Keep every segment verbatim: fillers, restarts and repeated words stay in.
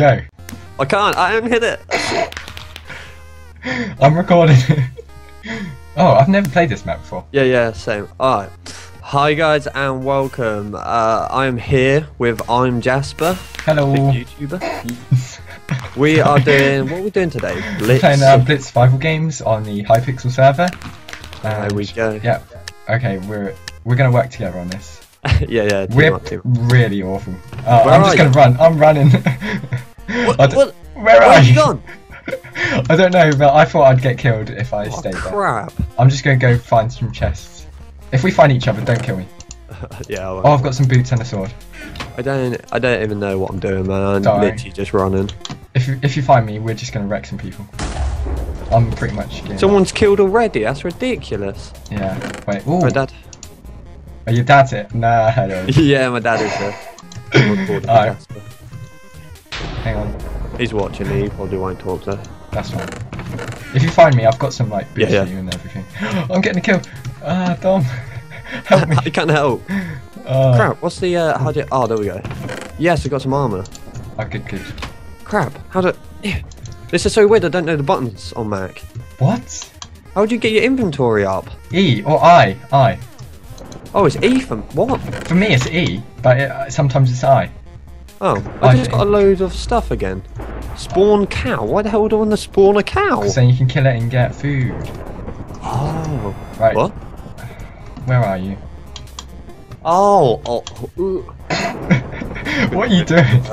Go. I can't. I haven't hit it. I'm recording. Oh, I've never played this map before. Yeah, yeah, same. Alright. Hi guys and welcome. Uh, I'm here with I'm Jasper. Hello. Big YouTuber. We are doing, what are we doing today? Blitz. Playing uh, Blitz survival games on the Hypixel server. There we go. Yeah. Okay, we're we're gonna work together on this. yeah, yeah. We're up, really awful. Uh, Where I'm just are gonna you? run. I'm running. What? I d- what? Where Where are have you? you gone? I don't know, but I thought I'd get killed if I Oh, stayed there. crap. I'm just gonna go find some chests. If we find each other, don't kill me. yeah. I won't. Oh, I've got some boots and a sword. I don't. I don't even know what I'm doing, man. I'm Don't worry. literally just running. If you, if you find me, we're just gonna wreck some people. I'm pretty much getting Someone's killed already. That's ridiculous. Yeah. Wait. Ooh. My dad. Are your dad's it? Nah. I don't. yeah, my dad is there. I'm recording Alright. Jasper. Hang on. He's watching. He probably won't talk to. That's fine. If you find me, I've got some like boots Yeah, yeah. for you and everything. I'm getting a kill. Ah, Dom. Help me. I can't help. Oh. Crap. What's the? Uh, how do? Oh, there we go. Yes, I got some armor. Oh, good, good. Crap. How do? Yeah. This is so weird. I don't know the buttons on Mac. What? How do you get your inventory up? E or I? I. Oh, it's E for what? For me, it's E, but it, sometimes it's I. Oh, I I just think. got a load of stuff again. Spawn cow. Why the hell do I want to spawn a cow? Because then you can kill it and get food. Oh. Right. What? Where are you? Oh. Oh. ooh. What are you doing?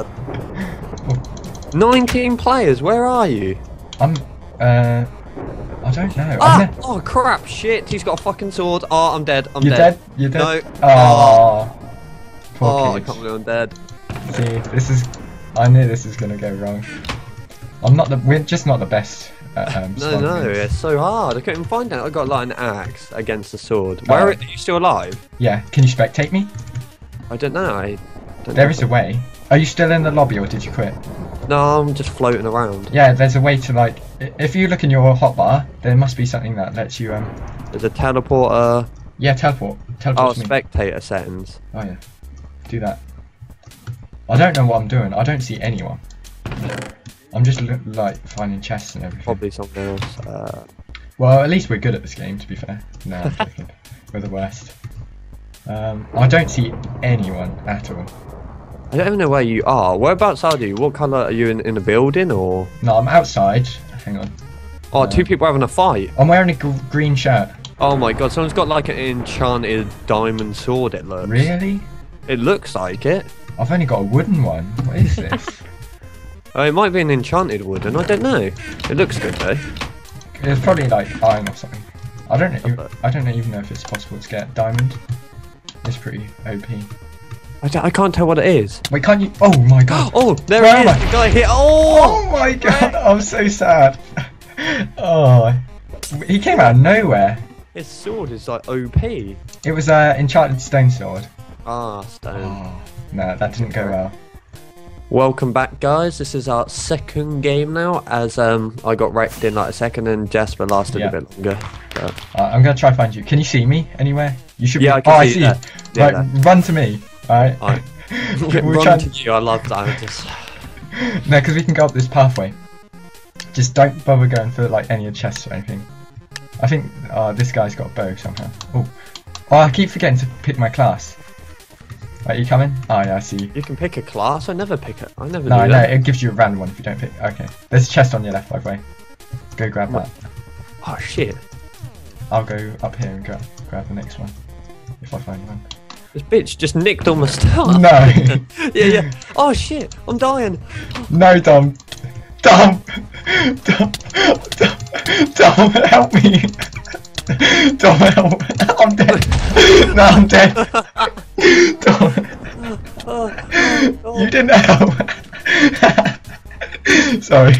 nineteen players. Where are you? I'm. Uh. I don't know. I've Ah! ne- Oh crap! Shit! He's got a fucking sword. Oh, I'm dead. I'm You're dead. dead? You're dead? No. Oh. Poor Oh, I kids. can't believe I'm dead. See, this is. I knew this was gonna go wrong. I'm not the. We're just not the best at um, No, spawn no, games. it's so hard. I couldn't find it. I got like an axe against the sword. Where Oh. are you still alive? Yeah. Can you spectate me? I don't know. I don't There know. is a way. Are you still in the lobby or did you quit? No, I'm just floating around. Yeah, there's a way to like. i- If you look in your hotbar, there must be something that lets you um. There's a teleporter. Yeah, teleport. Teleport Oh, to me. spectator settings. Oh yeah. Do that. I don't know what I'm doing. I don't see anyone. I'm just lo- like finding chests and everything. Probably something else. Uh, Well, at least we're good at this game, to be fair. No, I'm joking. We're the worst. Um, I don't see anyone at all. I don't even know where you are. Whereabouts are you? What colour are you in? In a building or? No, I'm outside. Hang on. Oh, Uh, two people having a fight. I'm wearing a gr- green shirt. Oh my god! Someone's got like an enchanted diamond sword. It looks. Really? It looks like it. I've only got a wooden one. What is this? Oh, it might be an enchanted wooden. I don't know. It looks good though. It's probably like iron or something. I don't know. I don't even know if it's possible to get diamond. It's pretty O P. I, don't- I can't tell what it is. Wait, can't you? Oh my god. Oh, there Where he am is. I? The guy hit. Oh! Oh my god. I'm so sad. Oh. He came out of nowhere. His sword is like O P. It was a uh, enchanted stone sword. Ah, stone. Oh, no, that didn't go well. Welcome back, guys. This is our second game now, as um I got wrecked in like a second, and Jasper lasted Yeah. a bit longer. So. Uh, I'm gonna try to find you. Can you see me anywhere? You should. Yeah, be... I can oh, see I you see there. you. Yeah, Right, run to me. All right. Alright. We're Run trying- to you. I love diamonds. No, because we can go up this pathway. Just don't bother going for like any of the chests or anything. I think uh, this guy's got a bow somehow. Oh, oh, I keep forgetting to pick my class. Right, you coming? Oh yeah, I see you. You can pick a class. I never pick it. I never No, do no, that. it gives you a random one if you don't pick. Okay, there's a chest on your left, by the way. Go grab that. Oh shit! I'll go up here and grab grab the next one if I find one. This bitch just nicked all my stuff. No, yeah, yeah. Oh shit! I'm dying. no, Dom, Dom, Dom, Dom, Dom, help me, Dom, help! I'm dead. No, I'm dead. Dom, Oh, oh. you didn't help. Sorry.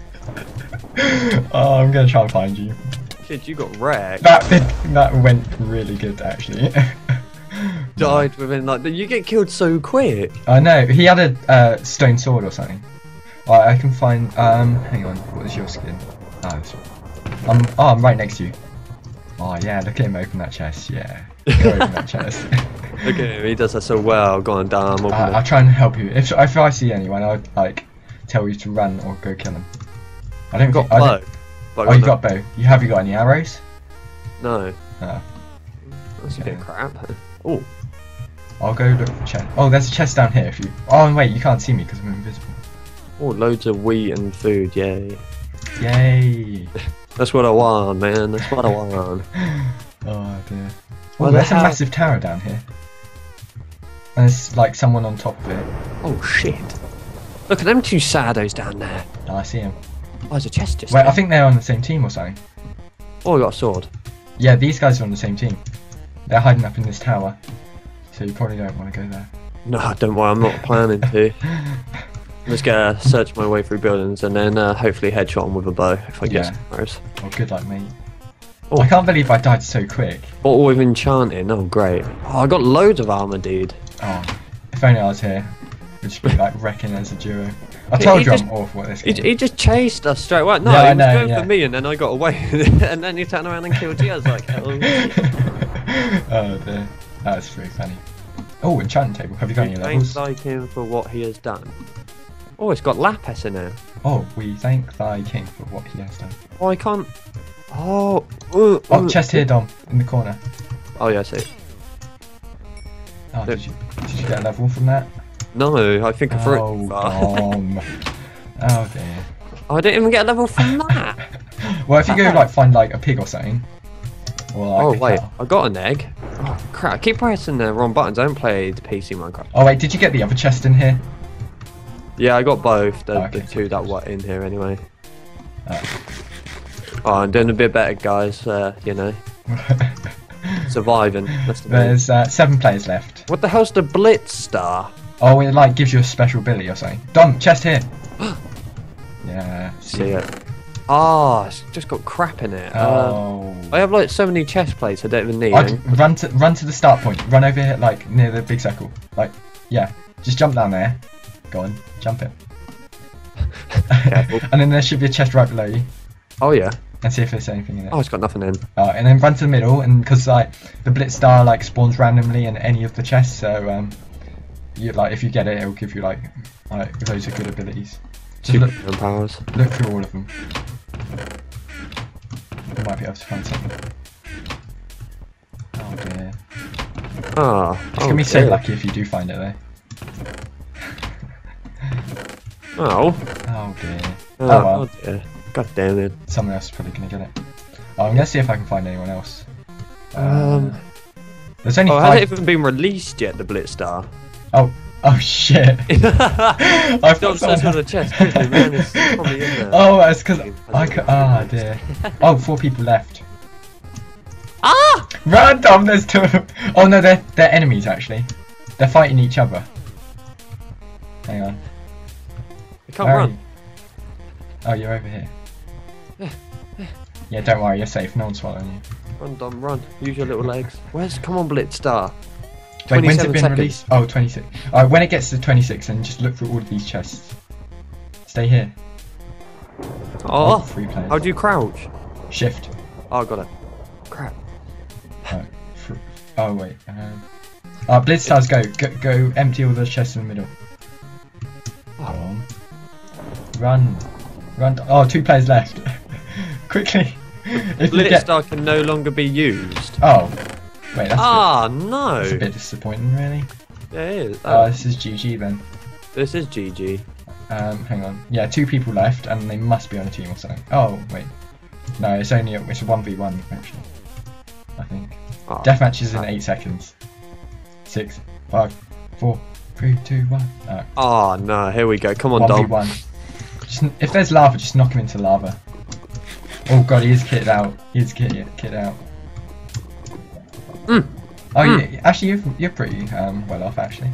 Oh, I'm gonna try and find you. Shit, you got wrecked. That did, that went really good actually. Died within like. You get killed so quick. I know, he had a uh, stone sword or something. Right, I can find, um, hang on, what is your skin? Oh, this one. I'm, oh, I'm right next to you. Oh yeah, look at him open that chest, yeah. Go open that chest. Look at him, he does that so well. Go on, damn. Open I, it. I'll try and help you. If, if I see anyone, I'll, like, tell you to run or go kill them. I don't I've got think- I bow. don't- But Oh, I you got got bow. You have you got any arrows? no. No. That's a bit Okay. crap. Oh, I'll go look for chest. Oh, there's a chest down here. If you. Oh wait, you can't see me because I'm invisible. oh, loads of wheat and food. Yay! Yay! That's what I want, man. That's what I want. Oh dear. Well, Oh, there's a how- massive tower down here. And there's like someone on top of it. Oh shit! Look at them two saddos down there. Oh, I see him. Oh, there's a chest just Wait, there. I think they're on the same team or something. Oh, I got a sword. Yeah, these guys are on the same team. They're hiding up in this tower. So you probably don't want to go there. No, don't worry. I'm not planning to. I'm just gonna search my way through buildings and then uh, hopefully headshot them with a bow if I get Yeah. some arrows. Oh, good luck, mate. Oh. I can't believe I died so quick. Bottle with enchanting. Oh, great. Oh, I got loads of armor, dude. Oh, if only I was here. We'd just be like wrecking as a duo. I He- told he you just- I'm awful at this He, game. he just chased us straight away. No, Yeah, I he was know, going yeah. for me and then I got away. And then he turned around and killed you. I was like, hell. Oh dear. That's pretty funny. Oh, enchanting table. Have you got any We levels? thank like him for what he has done. Oh, it's got lapis in there. Oh, we thank thy king for what he has done. Oh, I can't. Oh. Uh, Oh, uh. chest here, Dom, in the corner. Oh, yeah, I see. Oh, Look. did you did you get a level from that? No, I think I threw Oh, it. far. Dom. Oh dear. Oh, I didn't even get a level from that. Well, if you go like find like a pig or something, or like Oh, a wait. cow. I got an egg. Oh, crap. I keep pressing the wrong buttons. I don't play the P C Minecraft. Oh wait, did you get the other chest in here? Yeah, I got both. The, Oh, okay. the two that were in here anyway. Oh. Oh, I'm doing a bit better, guys. Uh, you know, surviving. That's the main. There's uh, seven players left. What the hell's the Blitz Star? Oh, it like gives you a special ability or something. Dom, chest here. Yeah. See it. Ah, it's just got crap in it. Um, Oh. I have like so many chest plates I don't even need. I'd and- run to run to the start point. Run over here, like near the big circle. Like, yeah, just jump down there. Go on, jump it. Careful. And then there should be a chest right below you, Oh yeah. and see if there's anything in it. Oh, it's got nothing in. Uh, and then run to the middle, and because like the blitz star like spawns randomly in any of the chests, so um, you like if you get it, it'll give you like like loads of good abilities. Just Two look powers. look through all of them. You might be able to find something. Oh dear. Ah. It's oh, gonna be so dear. lucky if you do find it though. Oh. Oh dear. Oh, Oh, well. oh dear. God damn it. Someone else is probably gonna get it. Oh, I'm gonna see if I can find anyone else. Uh, Um. there's only Oh, five. hasn't even been released yet. The Blitz Star. Oh, oh shit! I Don't thought search someone on the chest, quickly, man. It's probably in there. Oh, that's because I could. Ah, dear. Oh, four people left. Ah! Random. There's two of them. Oh no, they're they're enemies actually. They're fighting each other. Hang on. I can't Where are run. you? Oh, you're over here. Yeah, don't worry, you're safe. No one's following you. Run, Dom, run. Use your little legs. Where's? Come on, Blitz Star. Wait, when's it twenty-seven been seconds. released? Oh, twenty-six. Alright, when it gets to twenty-six, then just look through all of these chests. Stay here. Oh. Three players. How do you crouch? Shift. Oh, got it. Crap. Oh, fr- oh wait. Um, uh, Blitz stars go. go. Go empty all those chests in the middle. Go on. Run. Run. Oh, two players left. Quickly. If you Blitz get... Star can no longer be used. Oh. Wait, that's, Ah, a, bit, no. that's a bit disappointing, really. Yeah, it is. Oh, Oh, this is G G then. this is G G. Um, hang on. Yeah, two people left, and they must be on a team or something. Oh, wait. No, it's only a, it's a one v one, actually. I think. Oh, Deathmatch is in eight seconds. Six, five, four, three, two, one. Alright. oh, no. Here we go. Come on, one v Dom. one. Just, if there's lava, just knock him into lava. Oh god, he is kitted out. He is kitted, kitted out. Mm. Oh, Mm. yeah. Actually, you're, you're pretty um, well off, actually.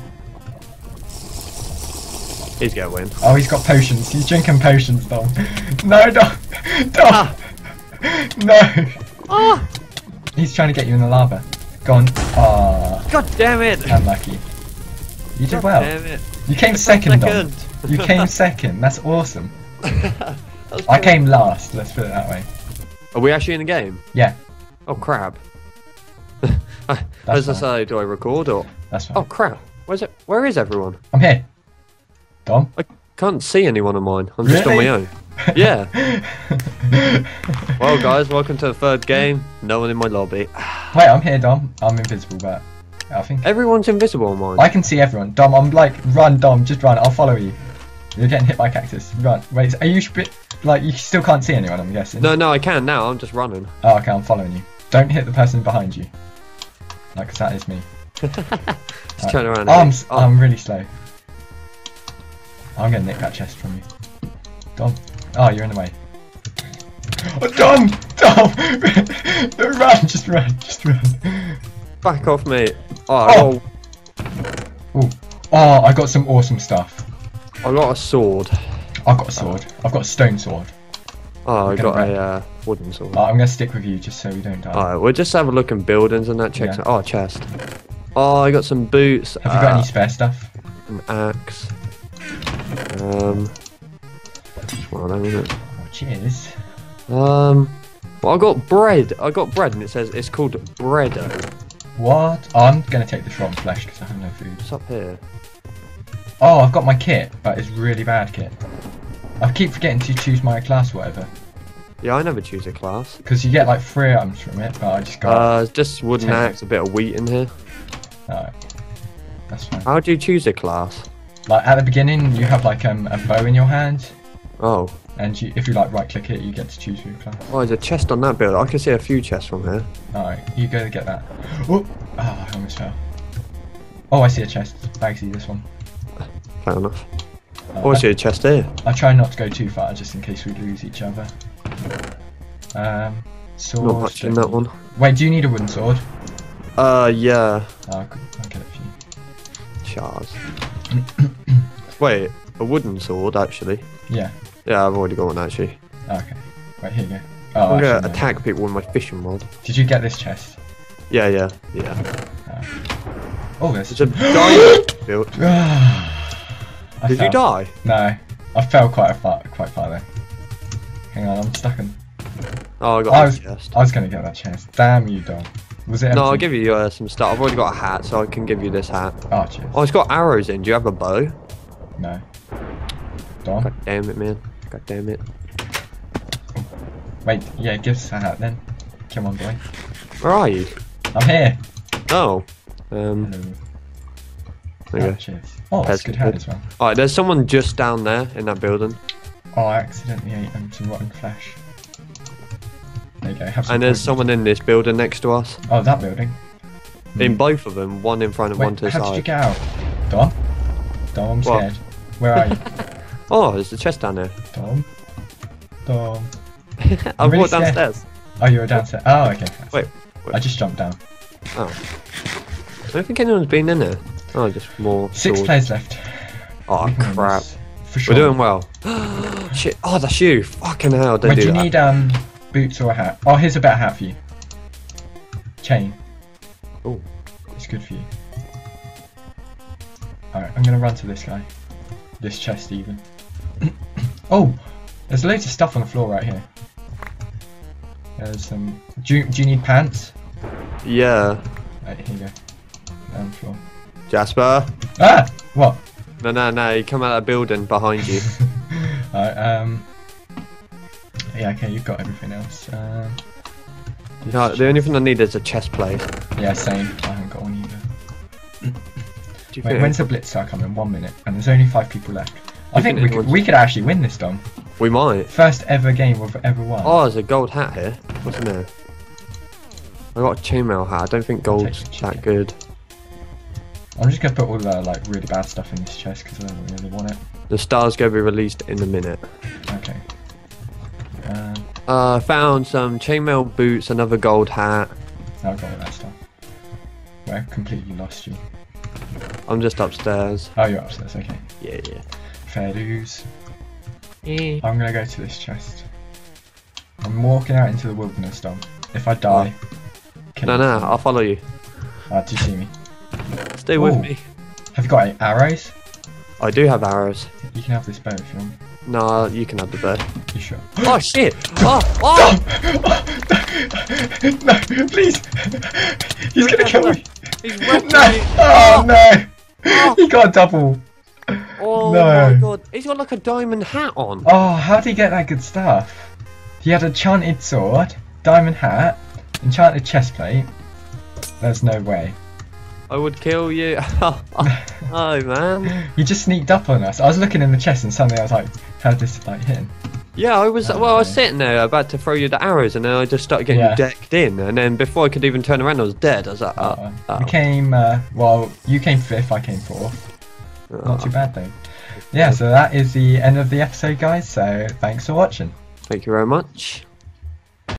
He's gonna win. Oh, he's got potions. He's drinking potions, Dom. No, Dom. Dom. Ah. No. Ah! He's trying to get you in the lava. Go on. Ah, God damn it! unlucky. You did God well. damn it. You came second, Dom. You came second. That's awesome. That was I good. came last. Let's put it that way. Are we actually in the game? Yeah, Oh crap. As I fine. say, do I record or? that's fine. Oh crap. Where's it? Where is everyone? I'm here. Dom. I, Can't see anyone of mine. I'm just Really? on my own. Yeah. Well, guys, welcome to the third game. No one in my lobby. Wait, I'm here, Dom. I'm invisible, but I think Everyone's invisible on mine. I can see everyone. Dom, I'm like, run, Dom, just run. I'll follow you. You're getting hit by cactus. Run. Wait, are you sp- like you still can't see anyone? I'm guessing. No, no, I can now. I'm just running. Oh, okay, I'm following you. Don't hit the person behind you. Like, 'cause that is me. Just Right. turn around. Oh, I'm, and- s- I'm really slow. I'm gonna nick that chest from you. Dom. Oh, you're in the way. Oh, Dom! Dom! Run! Just run! Just run! Back off, mate. Oh, Oh. oh. Ooh. Oh, I got some awesome stuff. I got a sword. I've got a sword. I've got a stone sword. Oh, I We're got gonna a uh, wooden sword. Oh, I'm gonna stick with you just so we don't die. Alright, we'll just have a look in buildings and that. Check. Yeah. Oh, chest. Oh, I got some boots. Have you got uh, any spare stuff? An axe. Um. Just one of them, isn't it? Oh, cheers. Um. Well, I got bread. I got bread, and it says it's called breado. What? Oh, I'm gonna take this rotten flesh because I have no food. What's up here? Oh, I've got my kit, but it's really bad kit. I keep forgetting to choose my class or whatever. Yeah, I never choose a class. Because you get like three items from it, but I just got... Uh, just wooden Ten. axe, a bit of wheat in here. Alright. That's fine. How do you choose a class? Like at the beginning, you have like um, a bow in your hand, Oh. and you, if you like right click it, you get to choose your class. Oh, there's a chest on that build. I can see a few chests from here. Alright, you go get that. Oh, oh, I almost fell. Oh, I see a chest. Bagsy, this one. Fair enough. Uh, Oh, I see a chest here. I try not to go too far, just in case we lose each other. Um, sword. Not much in that one. Wait, do you need a wooden sword? Uh, yeah. Oh, I'll I'll get it for you. Shards. Wait, a wooden sword, actually. Yeah. Yeah, I've already got one, actually. Okay. Wait, here you go. Oh, I'm gonna actually, no. attack people with my fishing rod. Did you get this chest? Yeah, yeah, yeah. Oh, there's It's a diamond build. I Did fell. you die? No, I fell quite a far, quite far there. Hang on, I'm stuck in. Oh, I got I a was, chest. I was gonna get that chest. Damn you, dog. Was it? No, I'll empty? give you uh, some stuff. I've already got a hat, so I can give you this hat. Oh, cheers. Oh, it's got arrows in. Do you have a bow? No. Dom. God damn it, man. God damn it. Wait, yeah, give us a hat then. Come on, boy. Where are you? I'm here. Oh. Um, Hello. there you Oh, go. cheers. Oh, that's a good hat as well. Alright, there's someone just down there in that building. Oh, I accidentally ate um, some rotten flesh. There you go. Have some And there's poison. someone in this building next to us. Oh, that building. In both of them, one in front and Wait, one to the how did you side. get out? Dom? Dom, I'm What? scared. Where are you? Oh, there's a chest down there. Dom? Dom? I really walked scared. downstairs. Oh, you were downstairs. Oh, okay. Wait, wait. I just jumped down. Oh. I don't think anyone's been in there. Oh, just more Six swords. players left. Oh, We can win crap. this. For sure. We're doing well. Shit. Oh, that's you. Fucking hell. Don't Wait, do do you that. need um boots or a hat? Oh, here's a better hat for you. Chain. Oh. It's good for you. Alright, I'm gonna run to this guy. This chest even. Oh! There's loads of stuff on the floor right here. There's some... Do you, do you need pants? Yeah. Right, here you go. Down the floor. Jasper. Ah! What? No, no, no. You come out of that building behind you. Alright, um... Yeah, okay, you've got everything else. Um, this No, the only thing I need is a chest plate. Yeah, same. I haven't got one either. Do you Wait, think when's the blitz start coming? One minute, and there's only five people left. I You think think we could, anyone's- we could actually win this, Dom. we might? First ever game we've ever won. Oh, there's a gold hat here. What's in there? I got a chainmail hat. I don't think I'll gold's take the that chicken. good. I'm just gonna put all the like really bad stuff in this chest because I don't really want it. The star's gonna be released in a minute. Okay. Um, Uh, found some chainmail boots, another gold hat. I've got all that stuff. Well, I completely lost you. I'm just upstairs. Oh, you're upstairs. Okay. Yeah, yeah. Fair dues. Yeah. I'm gonna go to this chest. I'm walking out into the wilderness, Dom. If I die, kill No, me. no, I'll follow you. Ah, do you see me? Stay with Ooh. me. Have you got any arrows? I do have arrows. You can have this bow if you want. No, you can have the bow. You sure? Oh shit! Oh, oh! No, please! He's gonna kill me! He's wrecked No! me! Oh no! Oh. He got a double! Oh No. my god, he's got like a diamond hat on. Oh, how did he get that good stuff? He had a enchanted sword, diamond hat, enchanted chestplate. There's no way. I would kill you. Oh man. He just sneaked up on us. I was looking in the chest and suddenly I was like, how did this like hit him? Yeah, I was. Oh, Well, I was okay. sitting there about to throw you the arrows, and then I just started getting Yeah. decked in, and then before I could even turn around, I was dead. I was like, Uh, oh, oh. We came, uh, well, you came fifth, I came fourth. Not too bad though. Yeah, so that is the end of the episode, guys. So thanks for watching. Thank you very much.